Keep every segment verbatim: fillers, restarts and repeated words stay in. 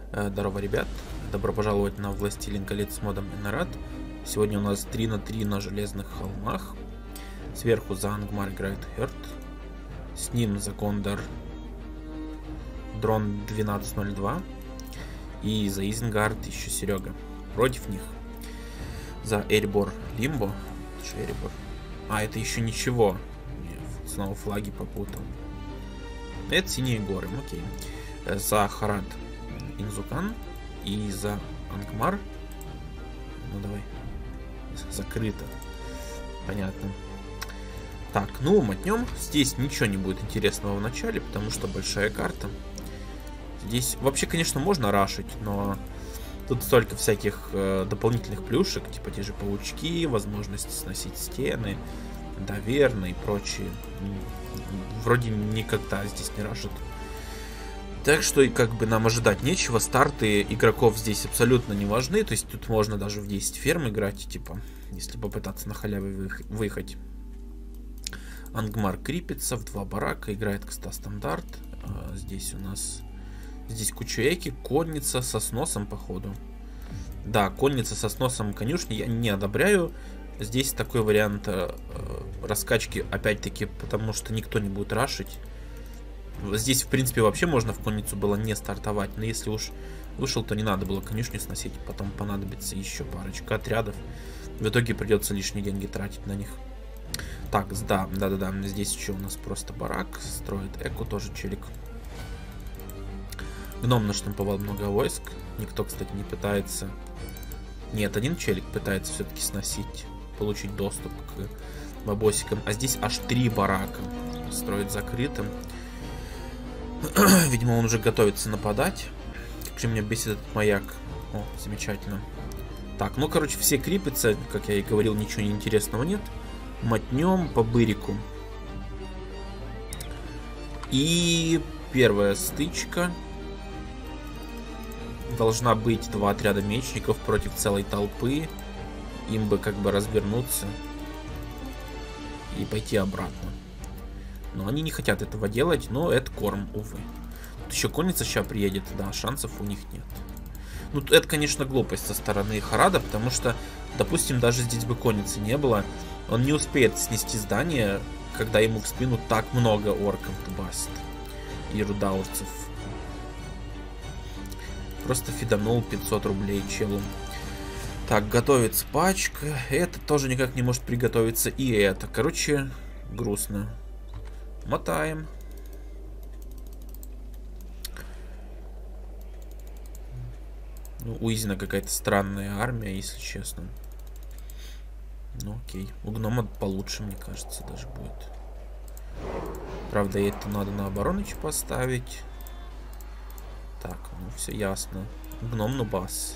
Здорово, ребят. Добро пожаловать на Властелин колец с модом Энарат. Сегодня у нас три на три на железных холмах. Сверху за Ангмар играет Херт. С ним за Кондор Дрон двенадцать ноль два. И за Изенгард еще Серега. Против них за Эребор Лимбо. Эребор. А, это еще ничего. Я снова флаги попутал. Это синие горы, окей. За Харат Инзукан и за Ангмар. Ну давай. Закрыто. Понятно. Так, ну мотнем. Здесь ничего не будет интересного в начале, потому что большая карта. Здесь вообще, конечно, можно рашить, но тут столько всяких э, дополнительных плюшек, типа те же паучки, возможность сносить стены, доверные и прочие. Вроде никогда здесь не рашат. Так что и как бы нам ожидать нечего. Старты игроков здесь абсолютно не важны. То есть тут можно даже в десять ферм играть, типа, если попытаться на халяве выехать. Ангмар крипится в два барака, играет кста стандарт. А здесь у нас здесь куча эки, конница со сносом, походу. Да, конница со сносом конюшни я не одобряю. Здесь такой вариант э, раскачки, опять-таки, потому что никто не будет рашить. Здесь, в принципе, вообще можно в конницу было не стартовать, но если уж вышел, то не надо было конюшню сносить, потом понадобится еще парочка отрядов. В итоге придется лишние деньги тратить на них. Так, да, да-да-да, здесь еще у нас просто барак, строит эко, тоже челик. Гном наштамповал много войск, никто, кстати, не пытается... Нет, один челик пытается все-таки сносить, получить доступ к бабосикам, а здесь аж три барака строит закрытым. Видимо, он уже готовится нападать. Как же меня бесит этот маяк. О, замечательно. Так, ну, короче, все крипятся. Как я и говорил, ничего интересного нет. Мотнем по бырику. И первая стычка. Должна быть два отряда мечников против целой толпы. Им бы как бы развернуться и пойти обратно. Но они не хотят этого делать, но это корм, увы. Тут еще конница сейчас приедет, да, шансов у них нет. Ну, это, конечно, глупость со стороны Харада, потому что, допустим, даже здесь бы конницы не было, он не успеет снести здание, когда ему в спину так много орков дубасит и рудаурцев. Просто фиданул пятьсот рублей челу. Так, готовится пачка. Это тоже никак не может приготовиться. И это, короче, грустно. Мотаем. Ну, у Изина какая-то странная армия, если честно. Ну окей. У гнома получше, мне кажется, даже будет. Правда, это надо на обороныча поставить. Так, ну все ясно. Гном нубас.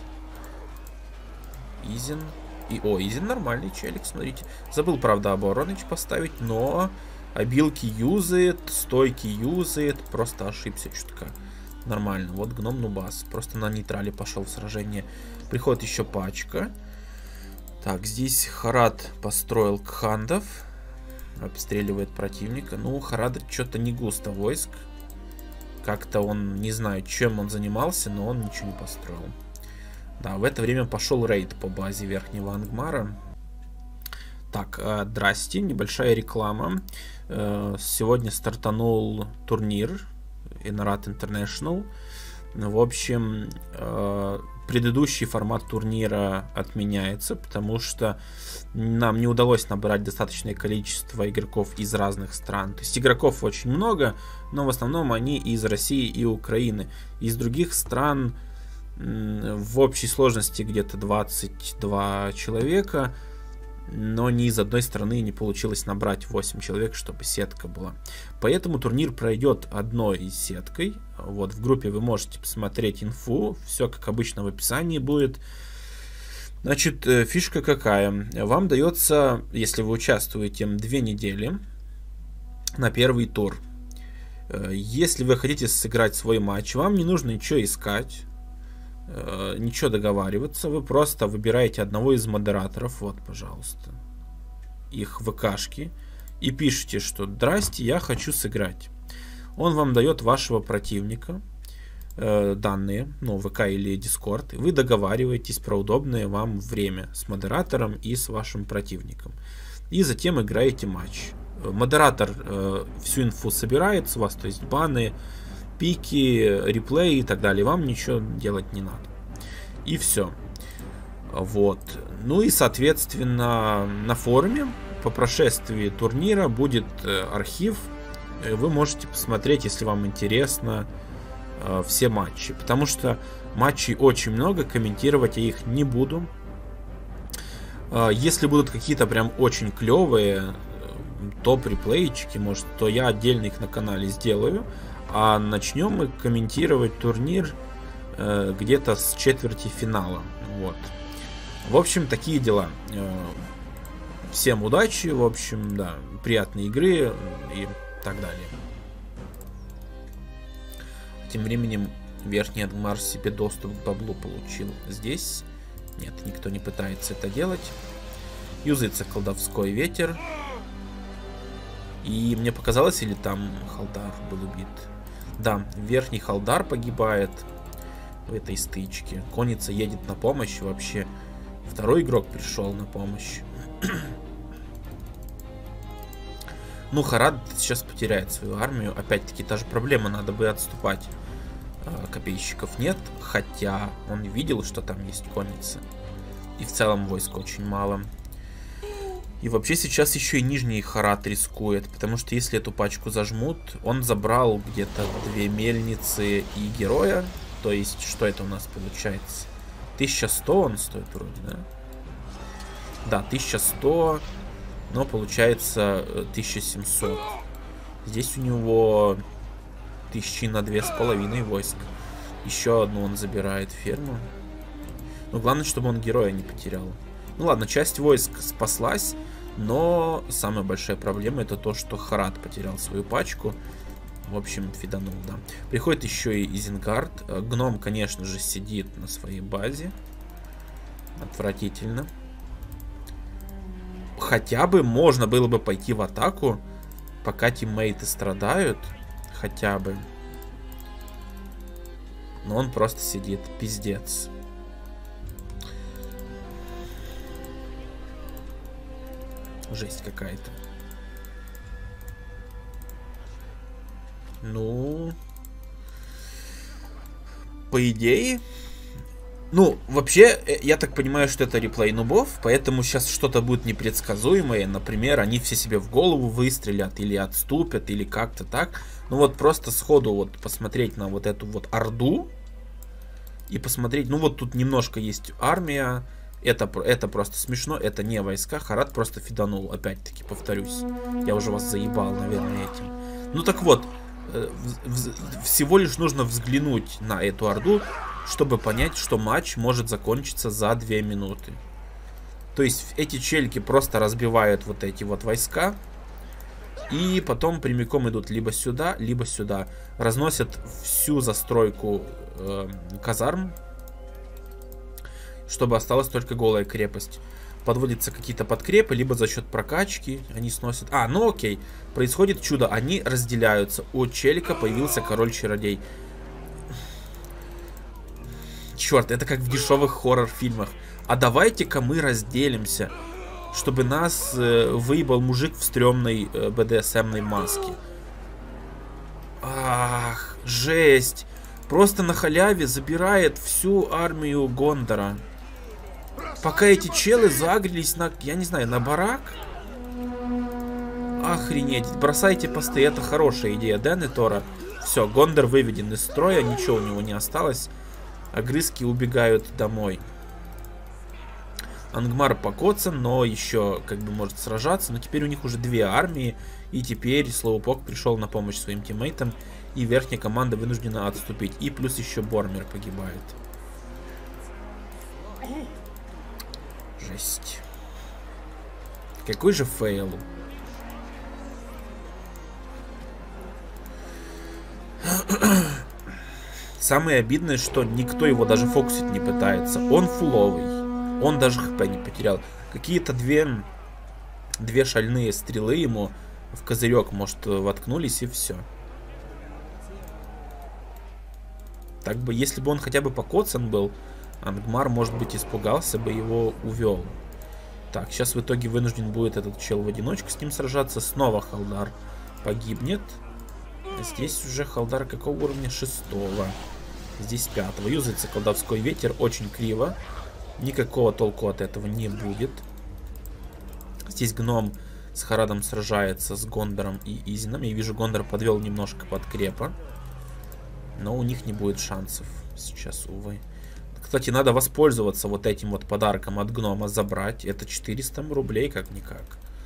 Изин. И, о, Изин нормальный челик, смотрите. Забыл, правда, обороныч поставить, но... Обилки юзает, стойки юзает. Просто ошибся чутка. Нормально. Вот гном нубас. Просто на нейтрале пошел в сражение. Приходит еще пачка. Так, здесь Харад построил кхандов. Обстреливает противника. Ну, у Харада что-то не густо войск. Как-то он, не знаю, чем он занимался, но он ничего не построил. Да, в это время пошел рейд по базе Верхнего Ангмара. Так, э, здрасте, небольшая реклама. Э, сегодня стартанул турнир Энарат International. В общем, э, предыдущий формат турнира отменяется, потому что нам не удалось набрать достаточное количество игроков из разных стран. То есть игроков очень много, но в основном они из России и Украины. Из других стран в общей сложности где-то двадцать два человека. Но ни из одной страны не получилось набрать восемь человек, чтобы сетка была. Поэтому турнир пройдет одной сеткой. Вот в группе вы можете посмотреть инфу. Все как обычно в описании будет. Значит, фишка какая? Вам дается, если вы участвуете, две недели на первый тур. Если вы хотите сыграть свой матч, вам не нужно ничего искать. Ничего договариваться, вы просто выбираете одного из модераторов, вот, пожалуйста, их ВКшки, и пишите, что «Здрасте, я хочу сыграть». Он вам дает вашего противника, э, данные, ну, ВК или Discord, и вы договариваетесь про удобное вам время с модератором и с вашим противником. И затем играете матч. Модератор э, всю инфу собирает с вас, то есть баны, пики, реплеи и так далее. Вам ничего делать не надо. И все. Вот. Ну и, соответственно, на форуме по прошествии турнира будет э, архив. Вы можете посмотреть, если вам интересно, э, все матчи. Потому что матчей очень много, комментировать я их не буду. Э, если будут какие-то прям очень клевые топ-реплейчики, может, то я отдельно их на канале сделаю. А начнем мы комментировать турнир э, где-то с четверти финала. Вот. В общем, такие дела. Всем удачи, в общем, да, приятной игры и так далее. Тем временем верхний Ангмар себе доступ к баблу получил. Здесь нет, никто не пытается это делать. Юзается колдовской ветер. И мне показалось, или там Халдар был убит? Да, верхний Халдар погибает в этой стычке. Конница едет на помощь вообще. Второй игрок пришел на помощь. Ну, Харад сейчас потеряет свою армию. Опять-таки, та же проблема, надо бы отступать. Копейщиков нет, хотя он видел, что там есть конница. И в целом войск очень мало. И вообще сейчас еще и нижний Харад рискует, потому что если эту пачку зажмут, он забрал где-то две мельницы и героя. То есть, что это у нас получается? тысяча сто он стоит вроде, да? Да, тысяча сто, но получается тысяча семьсот. Здесь у него тысячи на две с половиной войск. Еще одну он забирает ферму. Но главное, чтобы он героя не потерял. Ну ладно, часть войск спаслась, но самая большая проблема это то, что Харад потерял свою пачку. В общем, фиданул, да. Приходит еще и Изенгард. Гном, конечно же, сидит на своей базе. Отвратительно. Хотя бы можно было бы пойти в атаку, пока тиммейты страдают. Хотя бы. Но он просто сидит. Пиздец. Жесть какая-то. Ну, по идее, ну, вообще, я так понимаю, что это реплей нубов, поэтому сейчас что-то будет непредсказуемое. Например, они все себе в голову выстрелят или отступят, или как-то так. Ну вот просто сходу вот посмотреть на вот эту вот орду и посмотреть, ну вот тут немножко есть армия. Это, это просто смешно, это не войска. Харад просто фиданул, опять-таки, повторюсь. Я уже вас заебал, наверное, этим. Ну так вот. Всего лишь нужно взглянуть на эту орду, чтобы понять, что матч может закончиться за две минуты. То есть эти чельки просто разбивают вот эти вот войска. И потом прямиком идут либо сюда, либо сюда. Разносят всю застройку э, казарм, чтобы осталась только голая крепость. Подводятся какие-то подкрепы, либо за счет прокачки они сносят. А, ну окей. Происходит чудо. Они разделяются. У челика появился король-чародей. Черт, это как в дешевых хоррор-фильмах. А давайте-ка мы разделимся, чтобы нас э, выебал мужик в стрёмной э, бэ дэ эс эм-ной маске. Ах, жесть. Просто на халяве забирает всю армию Гондора. Пока эти челы загрелись на, я не знаю, на барак. Охренеть. Бросайте посты, это хорошая идея, да, Нетора? Все, Гондор выведен из строя, ничего у него не осталось. Огрызки убегают домой. Ангмар покоцан, но еще как бы может сражаться. Но теперь у них уже две армии. И теперь Слоупок пришел на помощь своим тиммейтам. И верхняя команда вынуждена отступить. И плюс еще Бормер погибает. Жесть. Какой же фейл. Самое обидное, что никто его даже фокусить не пытается. Он фуловый. Он даже хп не потерял. Какие-то две, две шальные стрелы ему в козырек, может, воткнулись, и все. Так бы, если бы он хотя бы покоцан был, Ангмар, может быть, испугался бы, его увел. Так, сейчас в итоге вынужден будет этот чел в одиночку с ним сражаться. Снова Халдар погибнет. Здесь уже Халдар какого уровня? Шестого. Здесь пятого. Юзается колдовской ветер очень криво. Никакого толку от этого не будет. Здесь гном с Харадом сражается с Гондором и Изином. Я вижу, Гондор подвел немножко под крепа. Но у них не будет шансов сейчас, увы. Кстати, надо воспользоваться вот этим вот подарком от гнома, забрать. Это четыреста рублей, как-никак.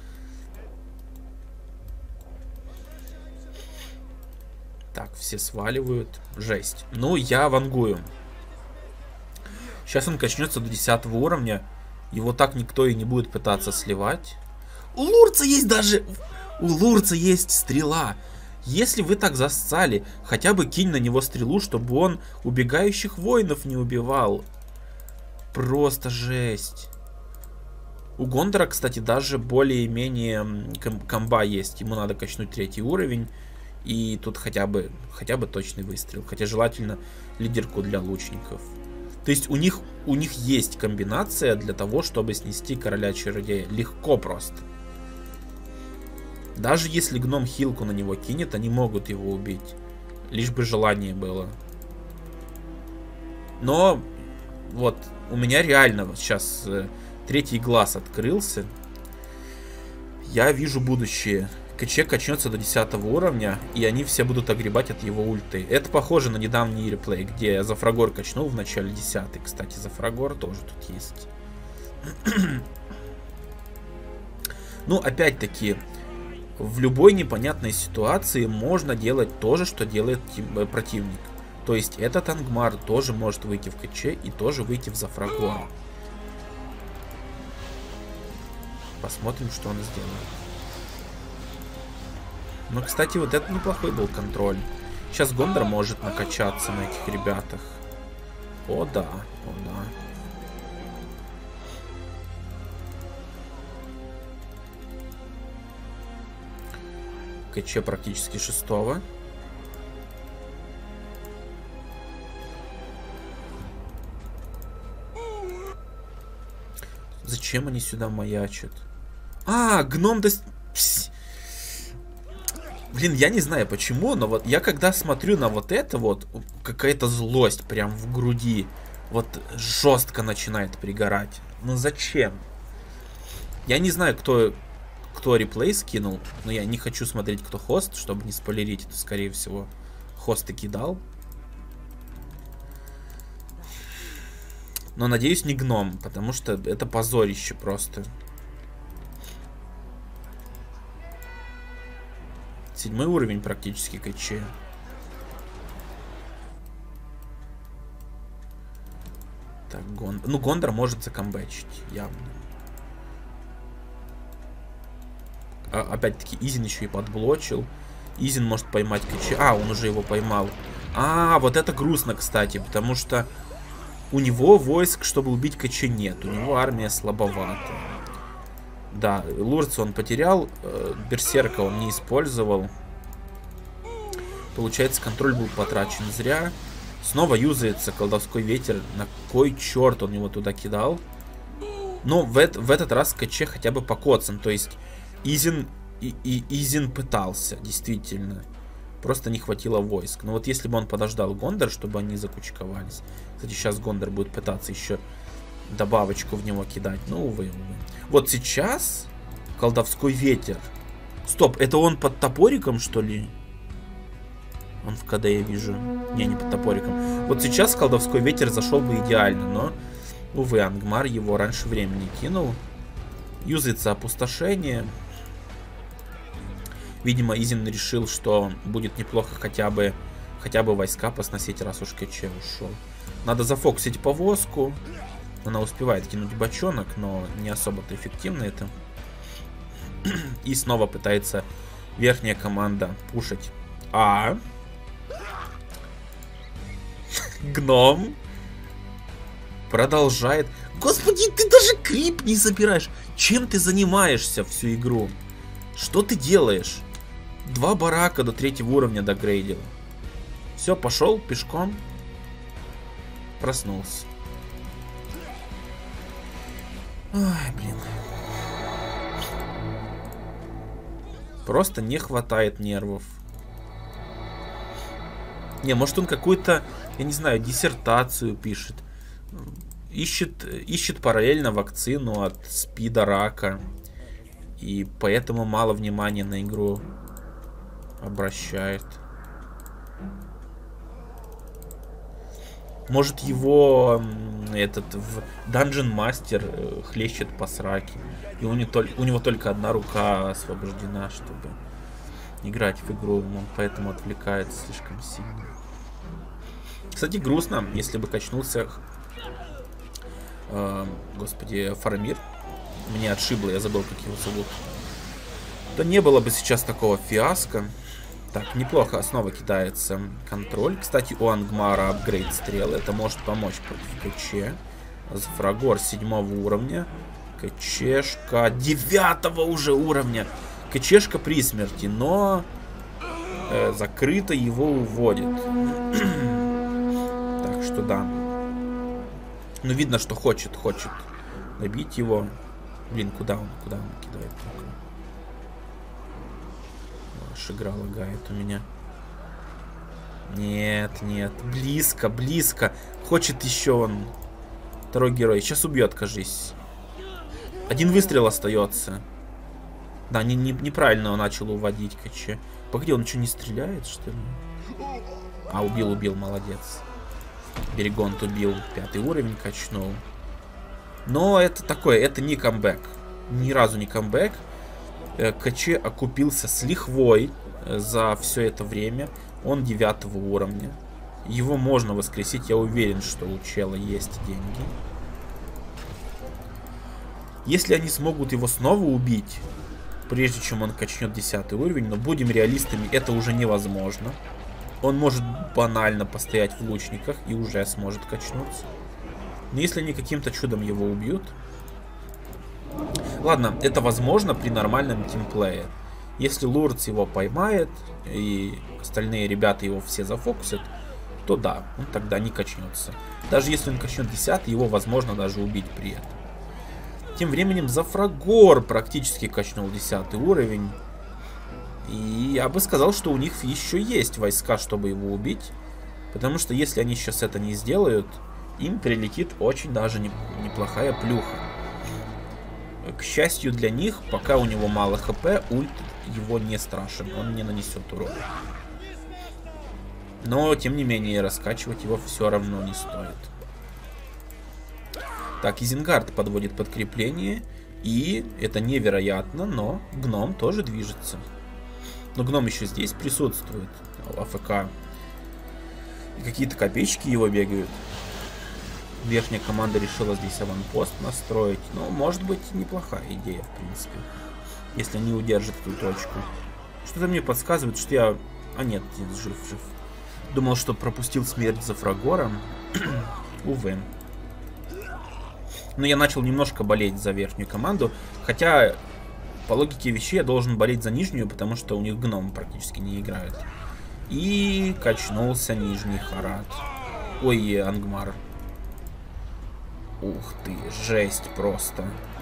Так, все сваливают. Жесть. Ну, я вангую. Сейчас он качнется до десятого уровня. Его так никто и не будет пытаться сливать. У Лурца есть даже... У Лурца есть стрела. Если вы так зассали, хотя бы кинь на него стрелу, чтобы он убегающих воинов не убивал. Просто жесть. У Гондора, кстати, даже более-менее ком комба есть. Ему надо качнуть третий уровень. И тут хотя бы, хотя бы точный выстрел. Хотя желательно лидерку для лучников. То есть у них, у них есть комбинация для того, чтобы снести короля чародея. Легко просто. Даже если гном хилку на него кинет, они могут его убить. Лишь бы желание было. Но вот у меня реально вот сейчас э, третий глаз открылся. Я вижу будущее. КЧ качнется до десятого уровня, и они все будут огребать от его ульты. Это похоже на недавний реплей, где Зафрагор качнул в начале десятый. Кстати, Зафрагор тоже тут есть. Ну, опять-таки... В любой непонятной ситуации можно делать то же, что делает противник. То есть этот Ангмар тоже может выйти в КЧ и тоже выйти в Зафрагора. Посмотрим, что он сделает. Ну, кстати, вот это неплохой был контроль. Сейчас Гондор может накачаться на этих ребятах. О да, о да. КЧ практически шестого. Зачем они сюда маячат? А, гном до... Блин, я не знаю почему, но вот я когда смотрю на вот это вот, какая-то злость прям в груди. Вот жестко начинает пригорать. Ну зачем? Я не знаю, кто... Кто реплей скинул, но я не хочу смотреть, кто хост, чтобы не спойлерить. Это, скорее всего, хост и кидал. Но, надеюсь, не гном, потому что это позорище просто. Седьмой уровень практически КЧ. Так, Гон... Ну, Гондор может закомбэчить, явно. Опять-таки, Изин еще и подблочил. Изин может поймать КЧ. А, он уже его поймал. А, вот это грустно, кстати, потому что у него войск, чтобы убить КЧ, нет. У него армия слабовата. Да, Лурца он потерял. Берсерка он не использовал. Получается, контроль был потрачен зря. Снова юзается колдовской ветер. На кой черт он его туда кидал? Но в, это, в этот раз КЧ хотя бы покоцан. То есть Изин, и, и, Изин пытался, действительно. Просто не хватило войск. Но вот если бы он подождал Гондор, чтобы они закучковались. Кстати, сейчас Гондор будет пытаться еще добавочку в него кидать. Ну, увы, увы. Вот сейчас колдовской ветер. Стоп, это он под топориком, что ли? Он в КД, я вижу. Не, не под топориком. Вот сейчас колдовской ветер зашел бы идеально, но, увы, Ангмар его раньше времени кинул. Юзается опустошение. Видимо, Изин решил, что будет неплохо хотя бы, хотя бы войска посносить, раз уж КЧ ушел. Надо зафокусить повозку. Она успевает кинуть бочонок, но не особо-то эффективно это. И снова пытается верхняя команда пушить. А... Гном продолжает. Господи, ты даже крип не забираешь. Чем ты занимаешься всю игру? Что ты делаешь? Два барака до третьего уровня догрейдил. Все, пошел пешком. проснулся. Ай, блин. Просто не хватает нервов. Не, может он какую-то, я не знаю, диссертацию пишет. Ищет, ищет параллельно вакцину от спида, рака. И поэтому мало внимания на игру обращает. Может его этот в Dungeon Master хлещет по сраке. И у него, у него только одна рука освобождена, чтобы играть в игру. Он поэтому отвлекается слишком сильно. Кстати, грустно, если бы качнулся э, господи, Фарамир. Мне отшибло, я забыл, как его зовут. То не было бы сейчас такого фиаско. Так, неплохо снова кидается контроль. Кстати, у Ангмара апгрейд стрелы. Это может помочь против КЧ. Зафрагор седьмого уровня. КЧшка девятого уже уровня. КЧшка при смерти, но э, закрыто его уводит. Так что да. Ну, видно, что хочет, хочет добить его. Блин, куда он? Куда он кидает? Аж игра лагает у меня. Нет, нет. Близко, близко. Хочет еще он. Второй герой. Сейчас убьет, кажись. Один выстрел остается. Да, не, не, неправильно он начал уводить КЧ. Погоди, он что, не стреляет, что ли? А, убил, убил, молодец. Берегонт убил. Пятый уровень качнул. Но это такое, это не камбэк. Ни разу не камбэк. КЧ окупился с лихвой за все это время. Он девятого уровня. Его можно воскресить. Я уверен, что у чела есть деньги. Если они смогут его снова убить, прежде чем он качнет десятый уровень, но будем реалистами, это уже невозможно. Он может банально постоять в лучниках и уже сможет качнуться. Но если они каким-то чудом его убьют... Ладно, это возможно при нормальном тимплее. Если Лурдс его поймает, и остальные ребята его все зафокусят, то да, он тогда не качнется. Даже если он качнет десятый, его возможно даже убить при этом. Тем временем Зафрагор практически качнул десятый уровень. И я бы сказал, что у них еще есть войска, чтобы его убить. Потому что если они сейчас это не сделают, им прилетит очень даже неплохая плюха. К счастью для них, пока у него мало хп, ульт его не страшен, он не нанесет урона. Но, тем не менее, раскачивать его все равно не стоит. Так, Изенгард подводит подкрепление, и это невероятно, но гном тоже движется. Но гном еще здесь присутствует, АФК. И какие-то копеечки его бегают. Верхняя команда решила здесь аванпост настроить. Ну, может быть, неплохая идея, в принципе. Если они удержат эту точку. Что-то мне подсказывает, что я... А нет, жив, жив. Думал, что пропустил смерть Зафрагора. Увы. Но я начал немножко болеть за верхнюю команду. Хотя, по логике вещей, я должен болеть за нижнюю, потому что у них гном практически не играет. И качнулся нижний Харат. Ой, Ангмар. Ух ты, жесть просто.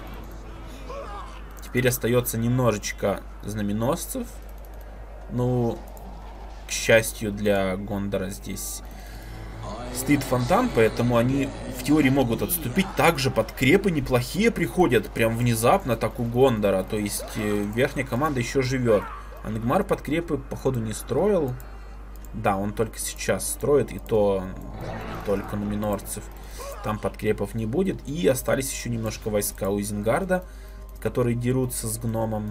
Теперь остается немножечко знаменосцев. Ну, к счастью для Гондора здесь стоит фонтан, поэтому они в теории могут отступить. Также подкрепы неплохие приходят прям внезапно, так у Гондора. То есть верхняя команда еще живет. Ангмар подкрепы, походу, не строил. Да, он только сейчас строит, и то только на минорцев. Там подкрепов не будет. И остались еще немножко войска у Изенгарда, которые дерутся с гномом.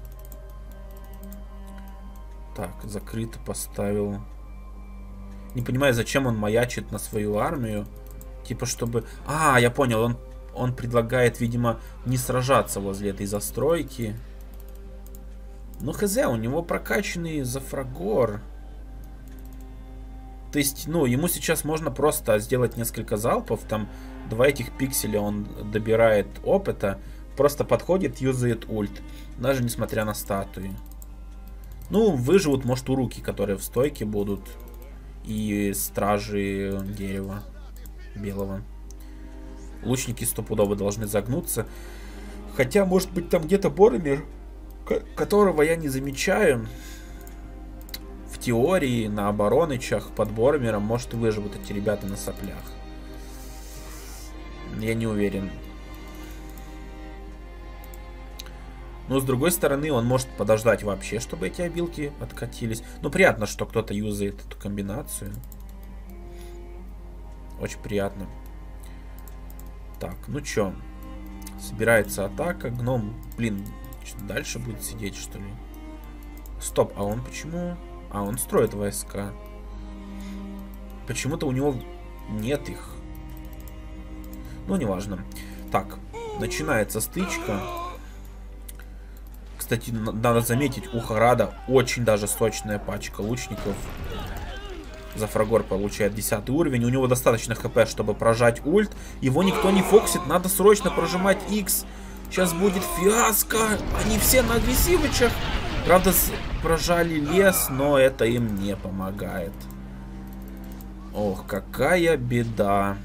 Так, закрыто поставил. Не понимаю, зачем он маячит на свою армию. Типа, чтобы... А, я понял, он, он предлагает, видимо, не сражаться возле этой застройки. Ну, хз, у него прокачанный Зафрагор. То есть, ну, ему сейчас можно просто сделать несколько залпов, там два этих пикселя он добирает опыта, просто подходит, юзает ульт, даже несмотря на статуи. Ну, выживут, может, уруки, которые в стойке будут, и стражи дерева. белого. Лучники стопудово должны загнуться. Хотя, может быть, там где-то Боромир, которого я не замечаю. В теории, на оборонычах под Боромиром, может, и выживут эти ребята на соплях. Я не уверен. Но, с другой стороны, он может подождать вообще, чтобы эти обилки откатились. Ну, приятно, что кто-то юзает эту комбинацию. Очень приятно. Так, ну чё? Собирается атака. Гном, блин, дальше будет сидеть, что ли? Стоп, а он почему... А, он строит войска. Почему-то у него нет их. Ну, неважно. Так, начинается стычка. Кстати, надо заметить, у Харада очень даже сочная пачка лучников. Зафрагор получает десятый уровень. У него достаточно хп, чтобы прожать ульт. Его никто не фоксит. Надо срочно прожимать X. Сейчас будет фиаско. Они все на агрессивычах. Правда, прожали лес, но это им не помогает. Ох, какая беда.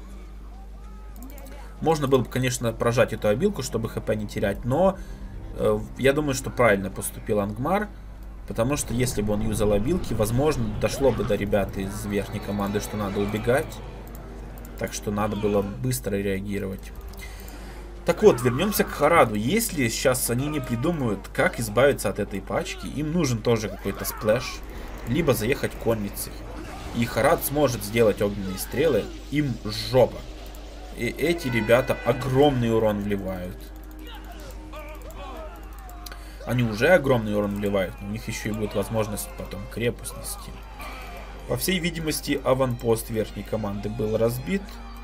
Можно было бы, конечно, прожать эту обилку, чтобы хп не терять. Но э, я думаю, что правильно поступил Ангмар. Потому что если бы он юзал обилки, возможно, дошло бы до ребят из верхней команды, что надо убегать. Так что надо было быстро реагировать. Так вот, вернемся к Хараду. Если сейчас они не придумают, как избавиться от этой пачки, им нужен тоже какой-то сплэш. Либо заехать конницей. И Харад сможет сделать огненные стрелы. Им жопа. И эти ребята огромный урон вливают. Они уже огромный урон вливают, но у них еще и будет возможность потом крепость нести. По всей видимости, аванпост верхней команды был разбит.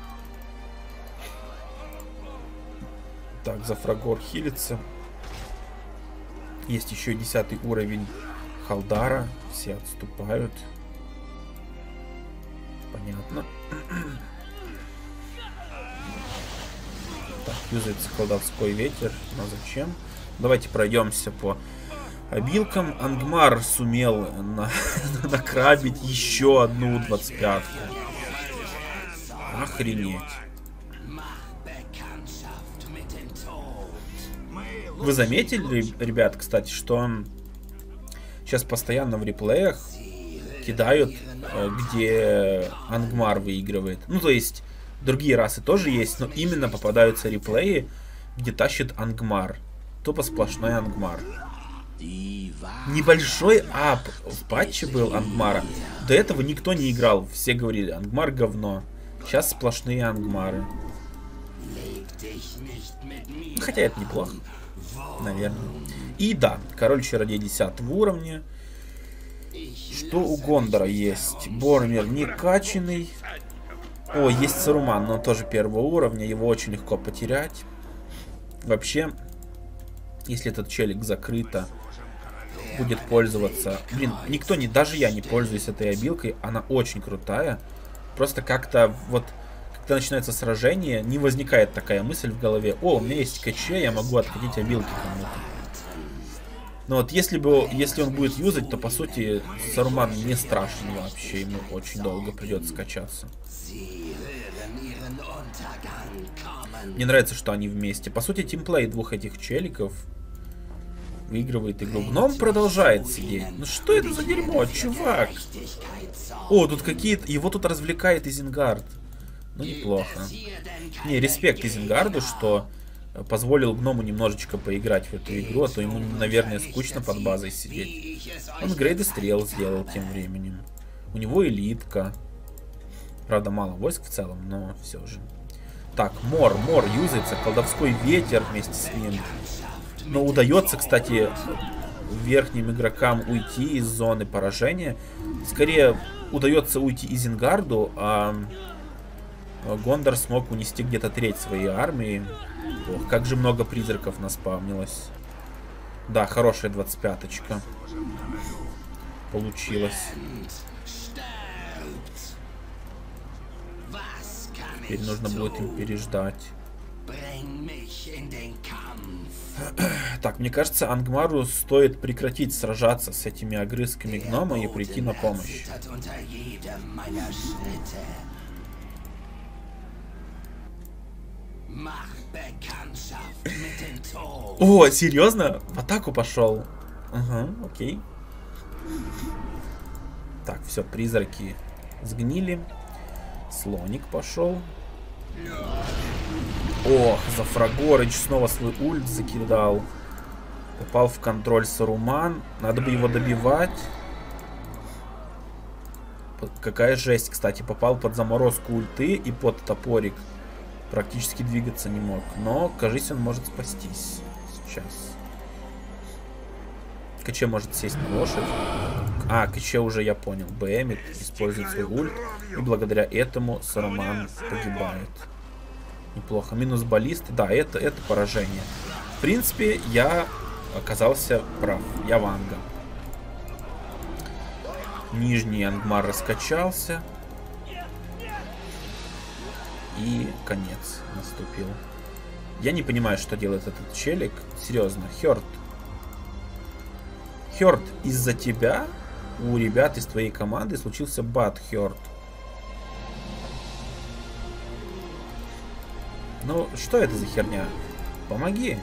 Так, Зафрагор хилится. Есть еще десятый уровень Халдара. Все отступают. Понятно. Так, юзается колдовской ветер. Но зачем? Давайте пройдемся по обилкам. Ангмар сумел на... накрабить еще одну двадцать пятку. Охренеть. Вы заметили, ребят, кстати, что сейчас постоянно в реплеях кидают, где Ангмар выигрывает. Ну, то есть, другие расы тоже есть, но именно попадаются реплеи, где тащит Ангмар. Тупо сплошной Ангмар. Небольшой ап в патче был Ангмара. До этого никто не играл. Все говорили, Ангмар говно. Сейчас сплошные Ангмары. Хотя это неплохо. Наверное. И да, король-чародей десятого уровня. Что у Гондора есть? Боромир не качанный. О, есть Саруман, но он тоже первого уровня. Его очень легко потерять. Вообще, если этот челик закрыто будет пользоваться... Блин, никто не... Даже я не пользуюсь этой обилкой. Она очень крутая. Просто как-то вот... Когда начинается сражение, не возникает такая мысль в голове: о, у меня есть КЧ, я могу откатить обилки кому-то. Но вот если бы, если он будет юзать, то по сути Саруман не страшен вообще, ему очень долго придется скачаться. Мне нравится, что они вместе. По сути, тимплей двух этих челиков выигрывает игру. Гном продолжает сидеть. Ну что это за дерьмо, чувак? О, тут какие-то... Его тут развлекает Изенгард. Ну, неплохо. Не, респект Изенгарду, что позволил гному немножечко поиграть в эту игру, а то ему, наверное, скучно под базой сидеть. Он грейды стрел сделал тем временем. У него элитка. Правда, мало войск в целом, но все же. Так, Мор, Мор юзается, колдовской ветер вместе с ним. Но удается, кстати, верхним игрокам уйти из зоны поражения. Скорее, удается уйти Изенгарду, а... Гондор смог унести где-то треть своей армии. Ох, как же много призраков наспавнилось. Да, хорошая двадцать пяточка получилась. Теперь нужно будет им переждать. Так, мне кажется, Ангмару стоит прекратить сражаться с этими огрызками гнома и прийти на помощь. О, серьезно? В атаку пошел. Ага, окей. Так, все, призраки сгнили. Слоник пошел. Ох, Зафрагорыч снова свой ульт закидал. Попал в контроль Саруман. Надо бы его добивать. Какая жесть, кстати. Попал под заморозку ульты и под топорик. Практически двигаться не мог. Но, кажется, он может спастись. Сейчас. КЧ может сесть на лошадь. А, КЧ уже я понял. БМит, использует свой ульт. И благодаря этому Саруман погибает. Неплохо. Минус баллист. Да, это, это поражение. В принципе, я оказался прав. Я Ванга. Нижний Ангмар раскачался. И конец наступил. Я не понимаю, что делает этот челик. Серьезно, Хёрд. Хёрд, из-за тебя у ребят из твоей команды случился бат, Хёрд. Ну, что это за херня? Помоги.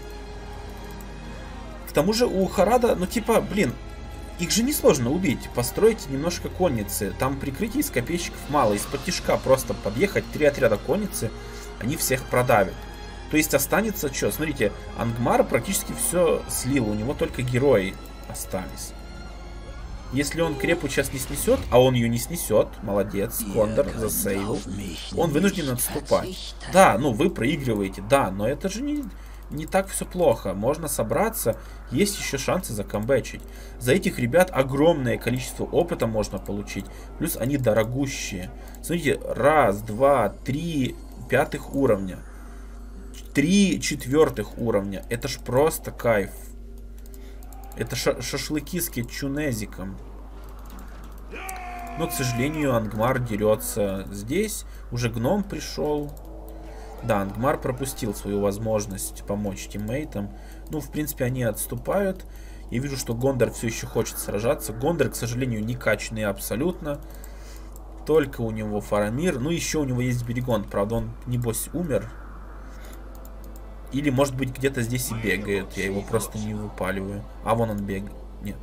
К тому же у Харада, ну типа, блин, их же несложно убить. Постройте немножко конницы. Там прикрытие из копейщиков мало. Из-под тишка просто подъехать, три отряда конницы, они всех продавят. То есть останется что? Смотрите, Ангмар практически все слил. У него только герои остались. Если он крепу сейчас не снесет, а он ее не снесет, молодец, Кондор засейвил, он вынужден отступать. Да, ну вы проигрываете, да, но это же не, не так все плохо. Можно собраться, есть еще шансы закомбэчить. За этих ребят огромное количество опыта можно получить, плюс они дорогущие. Смотрите, раз, два, три пятых уровня, три четвертых уровня, это ж просто кайф. Это ша шашлыки с кетчунезиком. Но, к сожалению, Ангмар дерется здесь. Уже гном пришел. Да, Ангмар пропустил свою возможность помочь тиммейтам. Ну, в принципе, они отступают. Я вижу, что Гондор все еще хочет сражаться. Гондор, к сожалению, не качанный абсолютно. Только у него Фарамир. Ну, еще у него есть Берегон. Правда, он, небось, умер. Или, может быть, где-то здесь и бегает. Я его просто не выпаливаю. А, вон он бегает. Нет.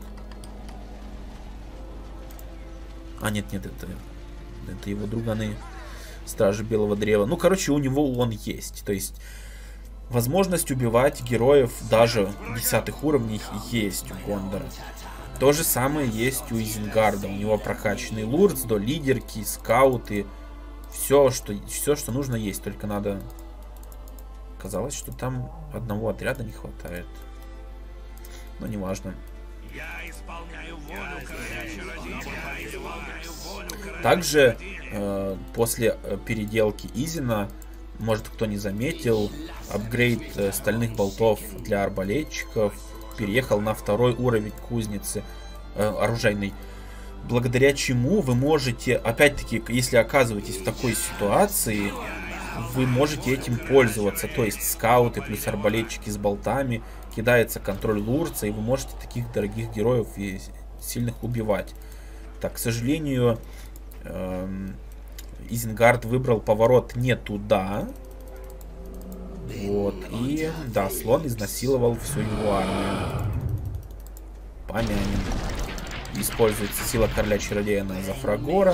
А, нет, нет, это... Это его друганы. Стражи Белого Древа. Ну, короче, у него он есть. То есть, возможность убивать героев даже десятых уровней есть у Гондора. То же самое есть у Изенгарда. У него прокачанный Лурдс, до лидерки, скауты. Все, что, все, что нужно есть. Только надо... Казалось, что там одного отряда не хватает. Но неважно. Также э, после переделки Изина, может кто не заметил, апгрейд э, стальных болтов для арбалетчиков переехал на второй уровень кузницы э, оружейной. Благодаря чему вы можете, опять-таки, если оказываетесь в такой ситуации, вы можете этим пользоваться. То есть скауты плюс арбалетчики с болтами, кидается контроль Лурца, и вы можете таких дорогих героев и сильных убивать. Так, к сожалению, эм, Изенгард выбрал поворот не туда. Вот. И да, слон изнасиловал всю его армию. Помянем. Используется сила короля чародея на Зафрагора.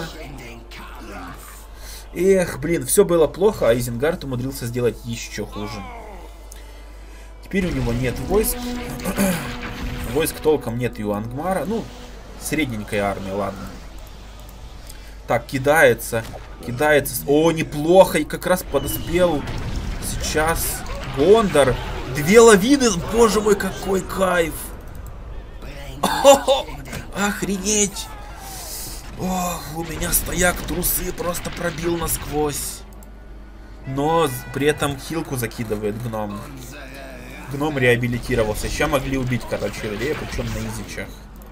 Эх, блин, все было плохо, а Изенгард умудрился сделать еще хуже. Теперь у него нет войск. Войск толком нет и у Ангмара. Ну, средненькая армия, ладно. Так, кидается. Кидается. О, неплохо. И как раз подоспел сейчас Гондор. Две лавины. Боже мой, какой кайф. О-хо-хо! Охренеть. Ох, у меня стояк трусы просто пробил насквозь. Но при этом хилку закидывает гном. Гном реабилитировался. Сейчас могли убить короля чародея, причем на изичах.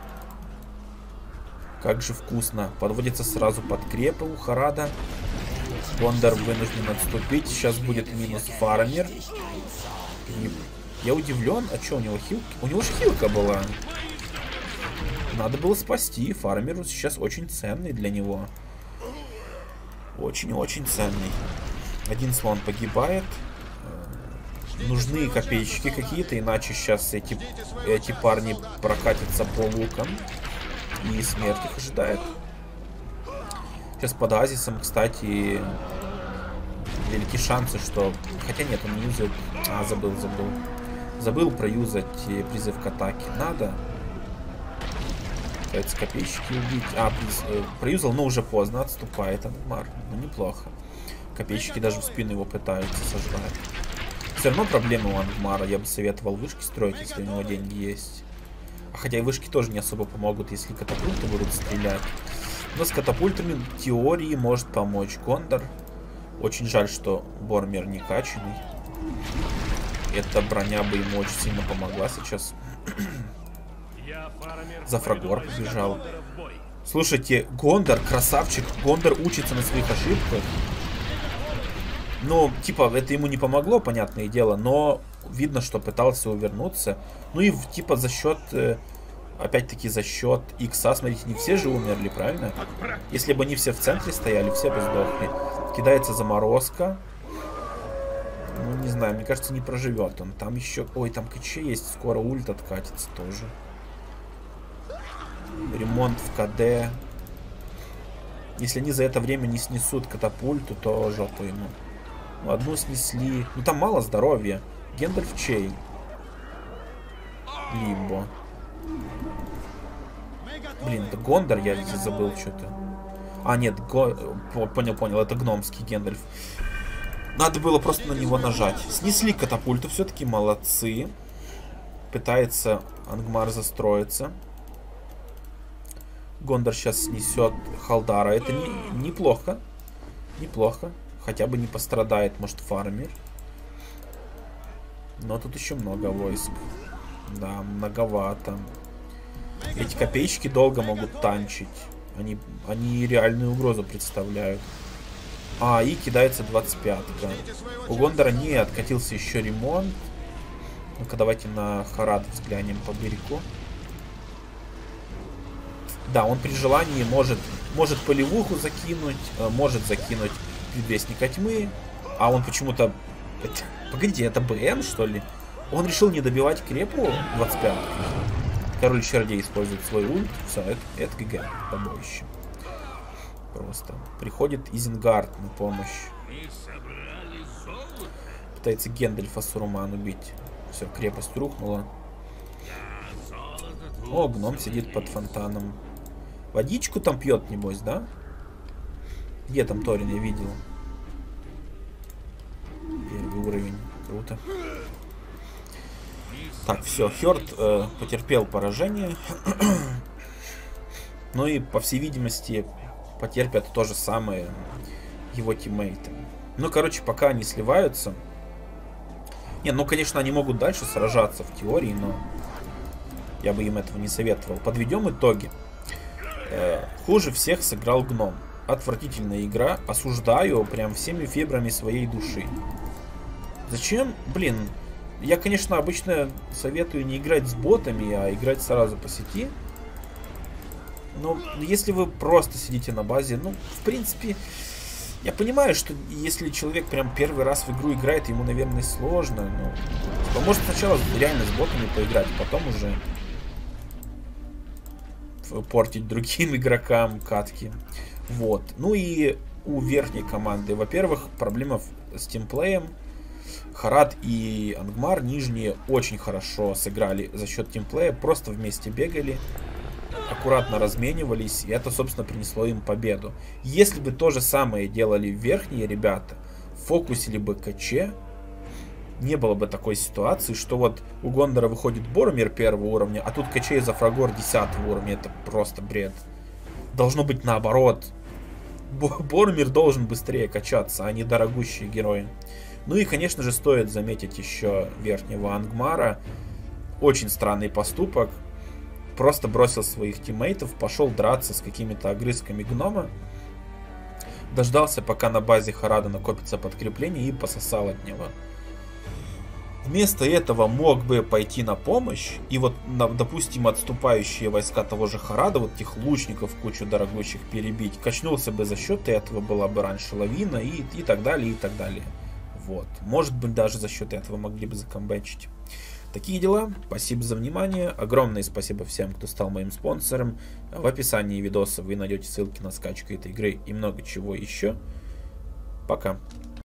Как же вкусно. Подводится сразу под крепы у Харада. Гондор вынужден отступить. Сейчас будет минус фармер. И я удивлен. А что у него хилка? У него же хилка была. Надо было спасти. Фармеру сейчас очень ценный для него. Очень-очень ценный. Один слон погибает. Нужны копеечки какие-то, иначе сейчас эти, эти парни прокатятся по лукам. И смерть их ожидает. Сейчас под оазисом, кстати, велики шансы, что... Хотя нет, он не юзает... А, забыл, забыл. Забыл проюзать призыв к атаке. Надо. Пытается копейщики убить. А, приз... проюзал, но уже поздно. Отступает Ангмар. Ну, неплохо. Копейщики даже в спину его пытаются сожрать. Все равно проблемы у Ангмара. Я бы советовал вышки строить, если у него деньги есть. А хотя и вышки тоже не особо помогут, если катапульты будут стрелять. Но с катапультами в теории может помочь Гондор. Очень жаль, что Боромир не качанный. Эта броня бы ему очень сильно помогла сейчас. Зафрагор побежал. Слушайте, Гондор, красавчик. Гондор учится на своих ошибках. Ну, типа, это ему не помогло, понятное дело, но видно, что пытался увернуться. Ну и, типа, за счет, э, опять-таки, за счет икса, смотрите, не все же умерли, правильно? Если бы они все в центре стояли, все бы сдохли. Кидается заморозка. Ну, не знаю, мне кажется, не проживет он. Там еще... Ой, там КЧ есть, скоро ульт откатится тоже. Ремонт в КД. Если они за это время не снесут катапульту, то жопа ему. Ну, одну снесли. Ну, там мало здоровья. Гендальф чей? Либо. Блин, это Гондор, я здесь забыл что-то. А, нет, го... понял, понял, это гномский Гендальф. Надо было просто на него нажать. Снесли катапульту, все-таки молодцы. Пытается Ангмар застроиться. Гондор сейчас снесет Халдара. Это не... неплохо. Неплохо. Хотя бы не пострадает, может, фармер. Но тут еще много войск. Да, многовато. Эти копеечки долго могут танчить. Они, они реальную угрозу представляют. А, и кидается двадцать пятка. У Гондора не откатился еще ремонт. Ну-ка, давайте на Харад взглянем по берегу. Да, он при желании может, может полевуху закинуть, может закинуть Предвестника Тьмы. А он почему-то... Погодите, это БМ, что ли? Он решил не добивать крепу двадцать пятку. Король Чердей использует свой ульт. Все, это, это ГГ. Побоище. Просто. Приходит Изенгард на помощь. Пытается Гендальфа Суруман убить. Все, крепость рухнула. О, гном сидит под фонтаном. Водичку там пьет, небось, да? Где там Торин, я видел. Первый уровень. Круто. Так, все, Хёрд э, потерпел поражение. Ну и, по всей видимости, потерпят то же самое его тиммейты. Ну, короче, пока они сливаются. Не, ну, конечно, они могут дальше сражаться в теории, но я бы им этого не советовал. Подведем итоги. Э, хуже всех сыграл гном. Отвратительная игра. Осуждаю прям всеми фибрами своей души. Зачем? Блин, я, конечно, обычно советую не играть с ботами, а играть сразу по сети. Но если вы просто сидите на базе, ну, в принципе, я понимаю, что если человек прям первый раз в игру играет, ему, наверное, сложно. Но типа, может сначала реально с ботами поиграть, потом уже портить другим игрокам катки. Вот. Ну и у верхней команды, во-первых, проблема с тимплеем. Харад и Ангмар нижние очень хорошо сыграли за счет тимплея, просто вместе бегали, аккуратно разменивались, и это, собственно, принесло им победу. Если бы то же самое делали верхние ребята, фокусили бы КЧ, не было бы такой ситуации, что вот у Гондора выходит Боромир первого уровня, а тут КЧ и Зафрагор десятого уровня. Это просто бред. Должно быть наоборот. Боромир должен быстрее качаться, а не дорогущие герои. Ну и, конечно же, стоит заметить еще верхнего Ангмара. Очень странный поступок. Просто бросил своих тиммейтов, пошел драться с какими-то огрызками гнома. Дождался, пока на базе Харада накопится подкрепление, и пососал от него. Вместо этого мог бы пойти на помощь, и вот, допустим, отступающие войска того же Харада, вот этих лучников, кучу дорогущих перебить, качнулся бы за счет этого, была бы раньше лавина, и, и так далее, и так далее. Вот. Может быть, даже за счет этого могли бы закомбэчить. Такие дела. Спасибо за внимание. Огромное спасибо всем, кто стал моим спонсором. В описании видоса вы найдете ссылки на скачку этой игры и много чего еще. Пока.